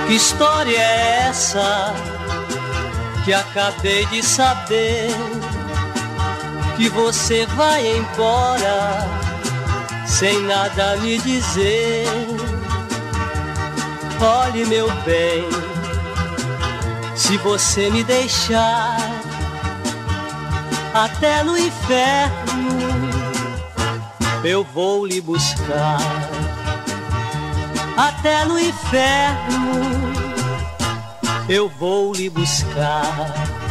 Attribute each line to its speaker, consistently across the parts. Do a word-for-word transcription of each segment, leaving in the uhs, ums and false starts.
Speaker 1: Que história é essa que acabei de saber? Que você vai embora sem nada me dizer. Olhe, meu bem, se você me deixar, até no inferno eu vou lhe buscar. Até no inferno eu vou lhe buscar.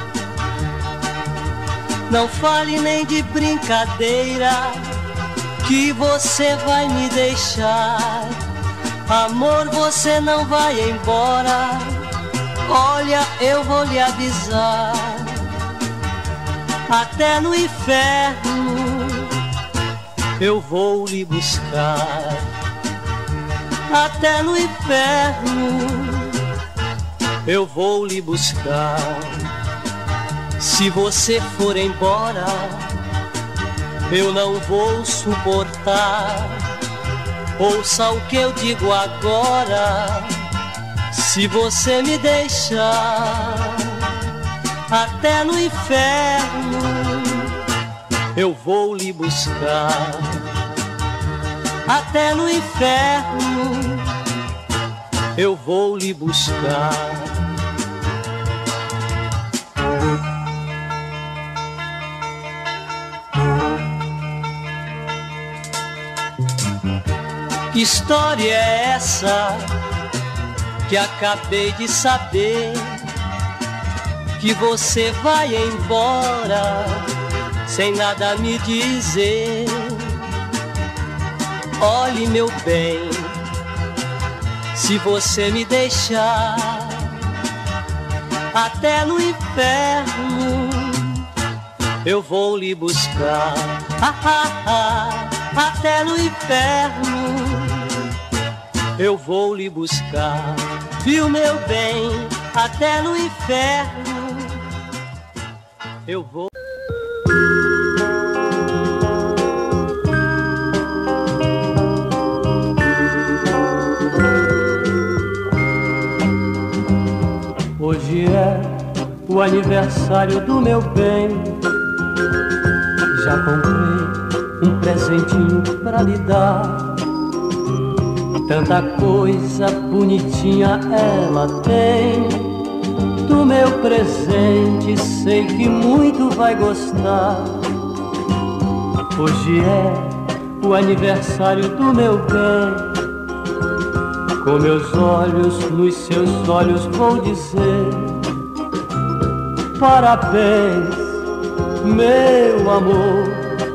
Speaker 1: Não fale nem de brincadeira, que você vai me deixar. Amor, você não vai embora, olha, eu vou lhe avisar. Até no inferno eu vou lhe buscar. Até no inferno eu vou lhe buscar. Se você for embora, eu não vou suportar. Ouça o que eu digo agora. Se você me deixar, até no inferno eu vou lhe buscar. Até no inferno eu vou lhe buscar. Que história é essa que acabei de saber? Que você vai embora sem nada me dizer. Olhe, meu bem, se você me deixar, até no inferno eu vou lhe buscar. Ah, ah, ah, até no inferno eu vou lhe buscar. Viu, meu bem, até no inferno eu vou. Hoje é o aniversário do meu bem. Já comprei um presentinho pra lhe dar. Tanta coisa bonitinha ela tem. Do meu presente sei que muito vai gostar. Hoje é o aniversário do meu bem. Com meus olhos nos seus olhos vou dizer: parabéns, meu amor.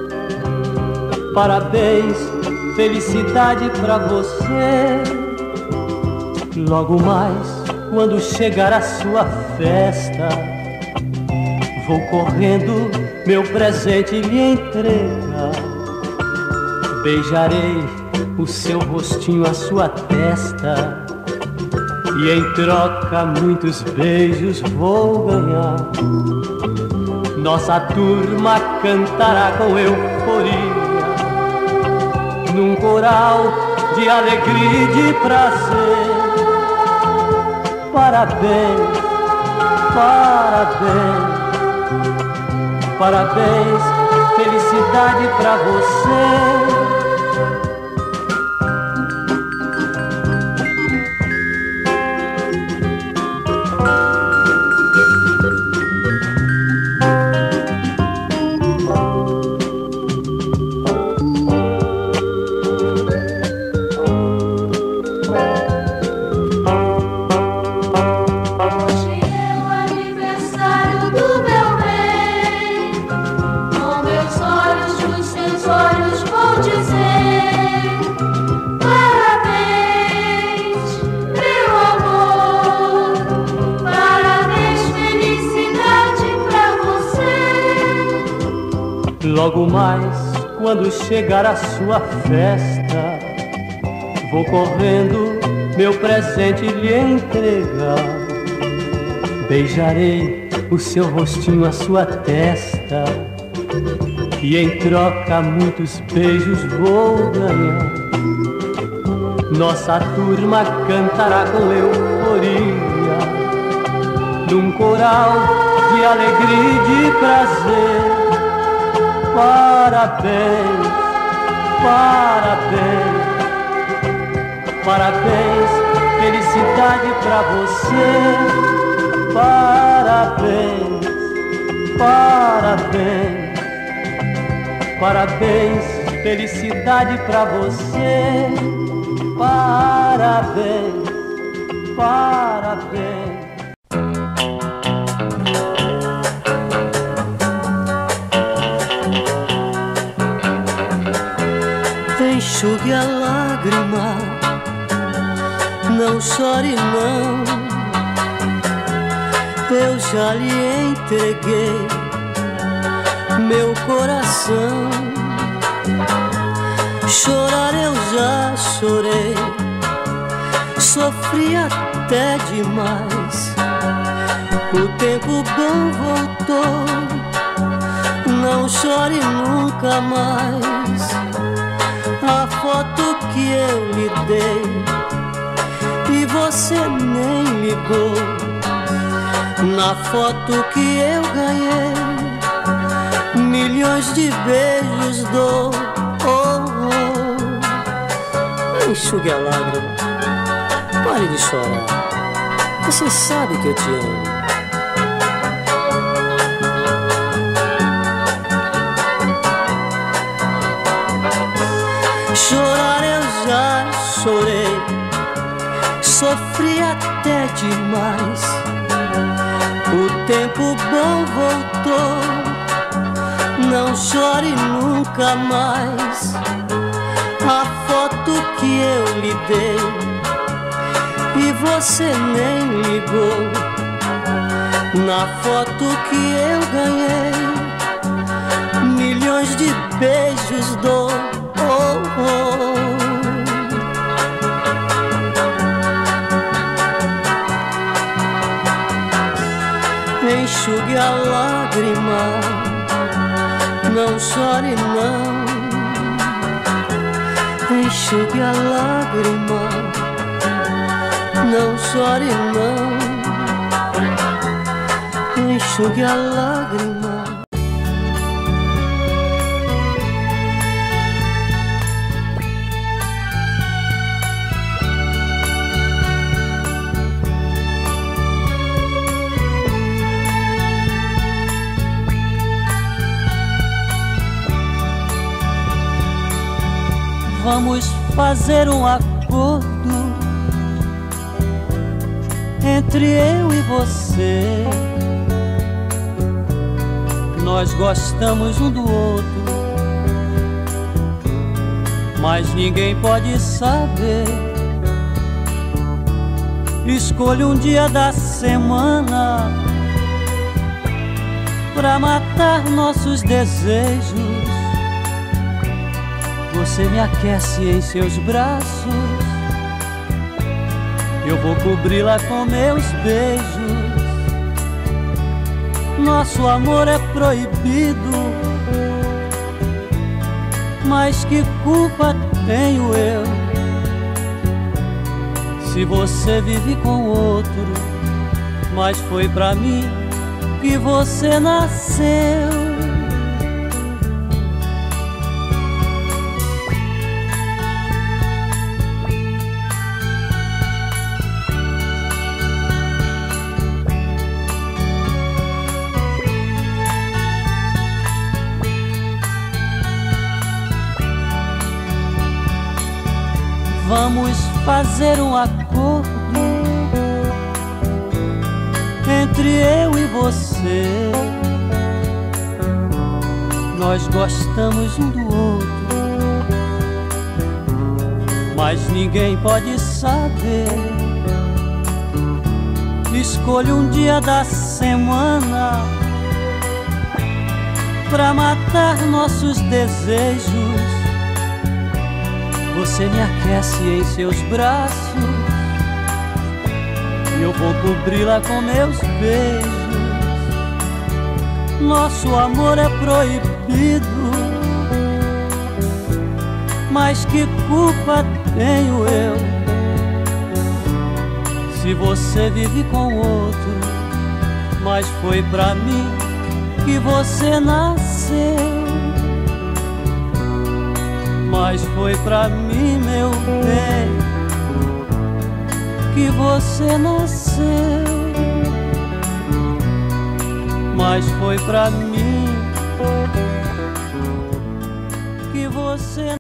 Speaker 1: Parabéns, felicidade pra você. Logo mais, quando chegar a sua festa, vou correndo meu presente lhe entregar. Beijarei o seu rostinho, a sua testa, e em troca muitos beijos vou ganhar. Nossa turma cantará com euforia, num coral de alegria e de prazer. Parabéns, parabéns, parabéns, felicidade pra você. Logo mais, quando chegar a sua festa, vou correndo meu presente lhe entregar. Beijarei o seu rostinho, a sua testa, e em troca muitos beijos vou ganhar. Nossa turma cantará com eu euforia, num coral de alegria e de prazer. Parabéns, parabéns, parabéns, felicidade pra você. Parabéns, parabéns, parabéns, felicidade pra você. Parabéns, parabéns.
Speaker 2: Enxugue a lágrima, não chore não. Eu já lhe entreguei meu coração. Chorar eu já chorei, sofri até demais. O tempo bom voltou, não chore nunca mais. A foto que eu lhe dei e você nem ligou. Na foto que eu ganhei, milhões de beijos dou. Oh, oh. Enxugue a lágrima, pare de chorar. Você sabe que eu te amo. Chorar eu já chorei, sofri até demais. O tempo bom voltou, não chore nunca mais. A foto que eu lhe dei e você nem ligou. Na foto que eu ganhei, milhões de beijos dou. Oh, oh. Enxugue a lágrima, não chore não. Enxugue a lágrima, não chore não. Enxugue a lágrima.
Speaker 1: Vamos fazer um acordo entre eu e você. Nós gostamos um do outro, mas ninguém pode saber. Escolha um dia da semana pra matar nossos desejos. Você me aquece em seus braços, eu vou cobri-la com meus beijos. Nosso amor é proibido, mas que culpa tenho eu se você vive com outro? Mas foi pra mim que você nasceu. Vamos fazer um acordo entre eu e você. Nós gostamos um do outro, mas ninguém pode saber. Escolha um dia da semana pra matar nossos desejos. Você me aquece em seus braços e eu vou cobri-la com meus beijos. Nosso amor é proibido, mas que culpa tenho eu Se você vive com outro, mas foi pra mim que você nasceu. Mas foi pra mim, meu bem, que você nasceu. Mas foi pra mim que você